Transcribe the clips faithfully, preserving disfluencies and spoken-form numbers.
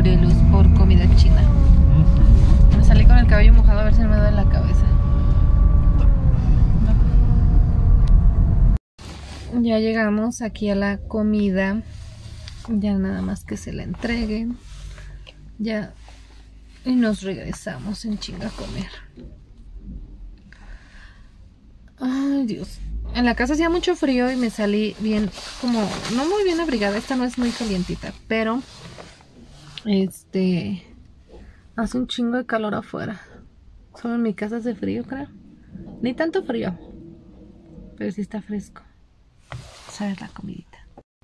Morelos por comida china. Me salí con el cabello mojado a ver si me duele la cabeza. Ya llegamos aquí a la comida. Ya nada más que se la entreguen. Ya. Y nos regresamos en chinga a comer. Ay, Dios. En la casa hacía mucho frío y me salí bien, como, no muy bien abrigada. Esta no es muy calientita, pero este hace un chingo de calor afuera. Solo en mi casa hace frío, creo. Ni tanto frío, pero sí está fresco. ¿Sabes la comidita?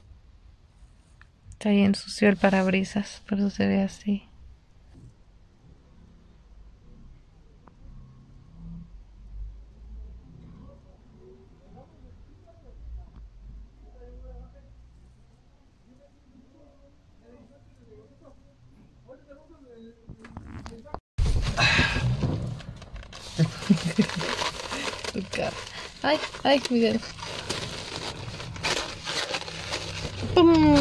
Está bien sucio el parabrisas, por eso se ve así. Ay, ay, mi dedo. ¡Pum!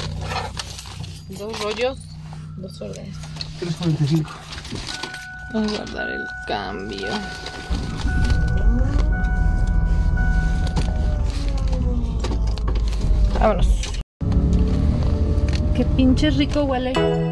Dos rollos, dos órdenes. tres cuarenta y cinco. Vamos a guardar el cambio. Vámonos. Qué pinche rico huele.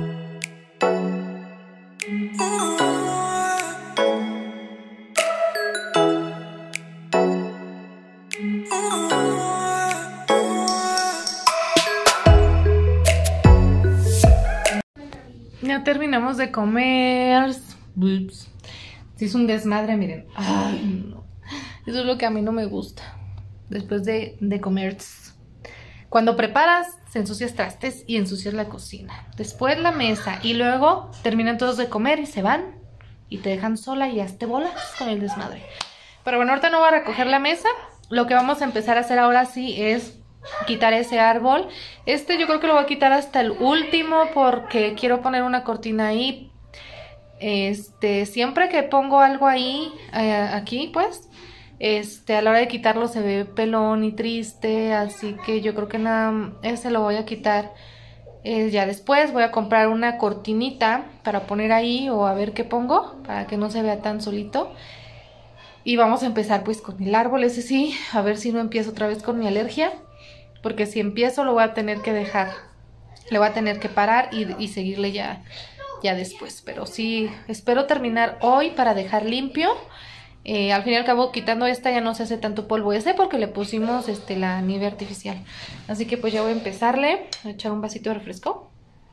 Ya terminamos de comer. Ups. Se hizo un desmadre, miren. Ay, no. Eso es lo que a mí no me gusta. Después de, de comer. Cuando preparas, se ensucias trastes y ensucias la cocina. Después la mesa. Y luego terminan todos de comer y se van. Y te dejan sola y hazte bolas con el desmadre. Pero bueno, ahorita no voy a recoger la mesa. Lo que vamos a empezar a hacer ahora sí es quitar ese árbol. Este yo creo que lo voy a quitar hasta el último porque quiero poner una cortina ahí. Este, siempre que pongo algo ahí, eh, aquí pues, este, a la hora de quitarlo se ve pelón y triste, así que yo creo que nada, ese lo voy a quitar eh, ya después. Voy a comprar una cortinita para poner ahí o a ver qué pongo, para que no se vea tan solito. Y vamos a empezar pues con el árbol, ese sí, a ver si no empiezo otra vez con mi alergia. Porque si empiezo lo voy a tener que dejar. Le voy a tener que parar y, y seguirle ya, ya después. Pero sí, espero terminar hoy para dejar limpio. Eh, al fin y al cabo, quitando esta ya no se hace tanto polvo ese porque le pusimos este, la nieve artificial. Así que pues ya voy a empezarle. Voy a echar un vasito de refresco.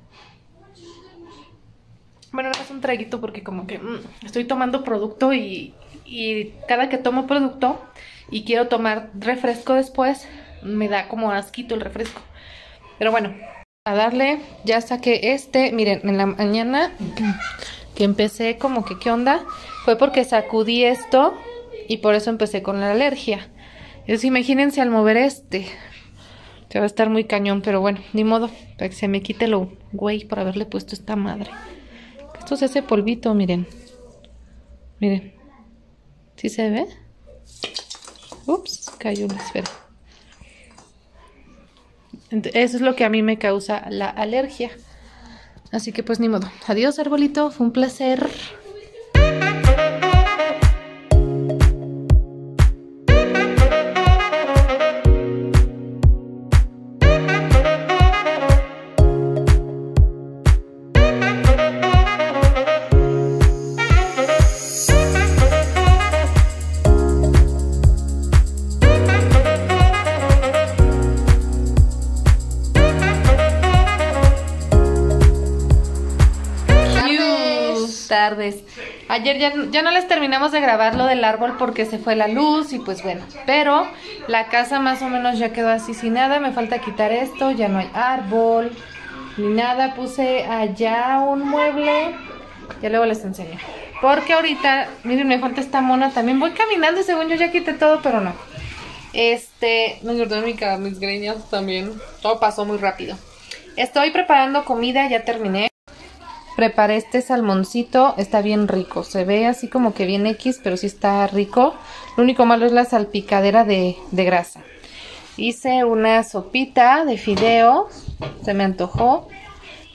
Bueno, no es un traguito porque como que mmm, estoy tomando producto y, y cada que tomo producto y quiero tomar refresco después, me da como asquito el refresco. Pero bueno, a darle, ya saqué este. Miren, en la mañana que empecé como que qué onda, fue porque sacudí esto y por eso empecé con la alergia. Entonces imagínense al mover este, se va a estar muy cañón, pero bueno, ni modo, para que se me quite lo güey por haberle puesto esta madre. Esto es ese polvito, miren. Miren, ¿sí se ve? Ups, cayó una esfera. Eso es lo que a mí me causa la alergia. Así que pues ni modo. Adiós, arbolito. Fue un placer. Tardes. Ayer ya, ya no les terminamos de grabar lo del árbol porque se fue la luz y pues bueno, pero la casa más o menos ya quedó así sin nada. Me falta quitar esto, ya no hay árbol ni nada. Puse allá un mueble, ya luego les enseño, porque ahorita, miren, me falta esta mona también. Voy caminando y según yo ya quité todo, pero no. Este, me engordó mi cara, mis greñas también. Todo pasó muy rápido. Estoy preparando comida, ya terminé. Preparé este salmoncito, está bien rico. Se ve así como que bien X, pero sí está rico. Lo único malo es la salpicadera de, de grasa. Hice una sopita de fideo, se me antojó.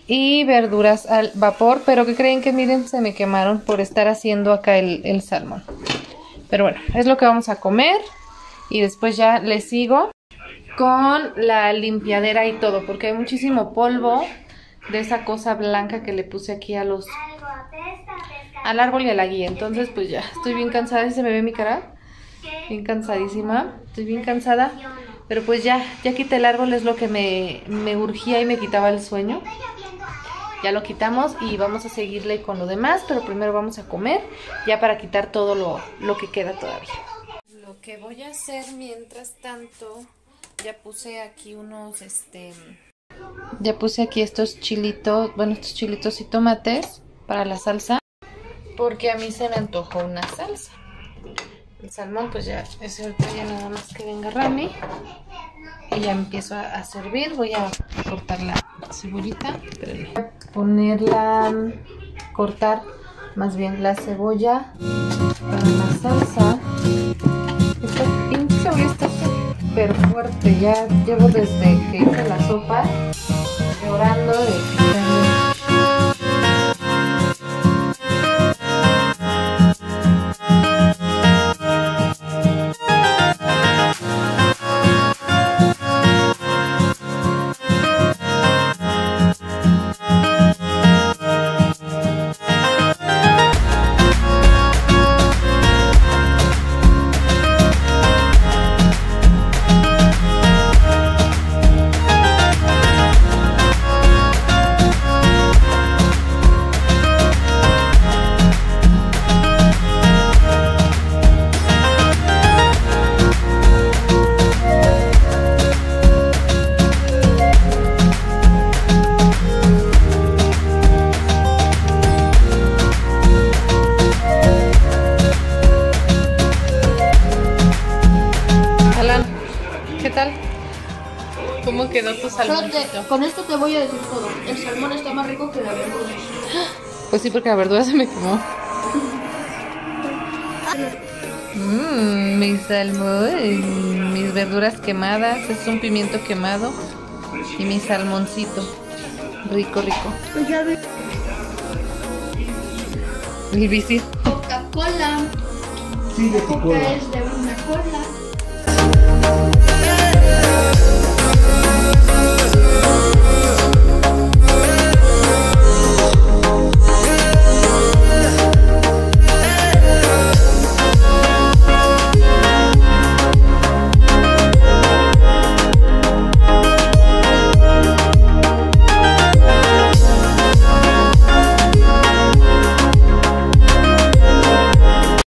y verduras al vapor. Pero ¿qué creen? Que miren, se me quemaron por estar haciendo acá el, el salmón. Pero bueno, es lo que vamos a comer. Y después ya le sigo con la limpiadera y todo, porque hay muchísimo polvo de esa cosa blanca que le puse aquí a los al árbol y a la guía. Entonces pues ya estoy bien cansada. ¿Y se me ve mi cara? Bien cansadísima. Estoy bien cansada. Pero pues ya, ya quité el árbol, es lo que me, me urgía y me quitaba el sueño. Ya lo quitamos y vamos a seguirle con lo demás, pero primero vamos a comer, ya para quitar todo lo, lo que queda todavía. Lo que voy a hacer mientras tanto, ya puse aquí unos, este, ya puse aquí estos chilitos, bueno, estos chilitos y tomates para la salsa, porque a mí se me antojó una salsa. El salmón pues ya es ahorita, ya nada más que venga Rami y ya empiezo a, a servir. Voy a cortar la cebollita, voy a ponerla, cortar más bien la cebolla para la salsa. Esta pinche cebolla está súper fuerte, ya llevo desde que hice la sopa llorando de picarle. ¿Cómo quedó tu salmoncito? Con esto te voy a decir todo. El salmón está más rico que la verdura. Pues sí, porque la verdura se me quemó. Mmm, mi salmón, mis verduras quemadas. Es un pimiento quemado. Y mi salmoncito. Rico, rico. Pues ya vi. El bici. Coca-Cola. Sí, de Coca-Cola. Es de